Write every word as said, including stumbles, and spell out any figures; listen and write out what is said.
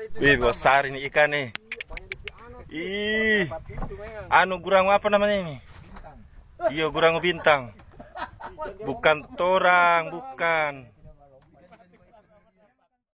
Wih, besar ini ikan nih. Ih, anu gurang apa namanya ini? Iya, gurang bintang. Bukan torang, bukan.